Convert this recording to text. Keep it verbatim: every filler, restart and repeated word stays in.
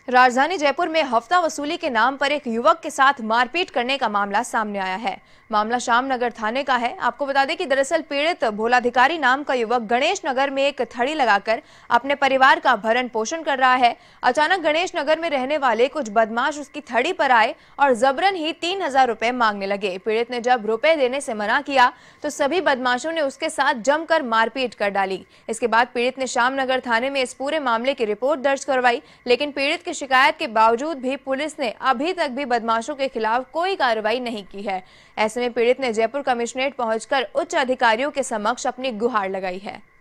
राजधानी जयपुर में हफ्ता वसूली के नाम पर एक युवक के साथ मारपीट करने का मामला सामने आया है। मामला श्यामनगर थाने का है। आपको बता दें कि दरअसल पीड़ित भोलाधिकारी नाम का युवक गणेश नगर में एक थड़ी लगाकर अपने परिवार का भरण पोषण कर रहा है। अचानक गणेश नगर में रहने वाले कुछ बदमाश उसकी थड़ी पर आए और जबरन ही तीन हजार रुपए मांगने लगे। पीड़ित ने जब रुपए देने से मना किया तो सभी बदमाशों ने उसके साथ जमकर मारपीट कर डाली। इसके बाद पीड़ित ने श्यामनगर थाने में इस पूरे मामले की रिपोर्ट दर्ज करवाई, लेकिन पीड़ित के शिकायत के बावजूद भी पुलिस ने अभी तक भी बदमाशों के खिलाफ कोई कार्रवाई नहीं की है। ऐसे में पीड़ित ने जयपुर कमिश्नरेट पहुंचकर उच्च अधिकारियों के समक्ष अपनी गुहार लगाई है।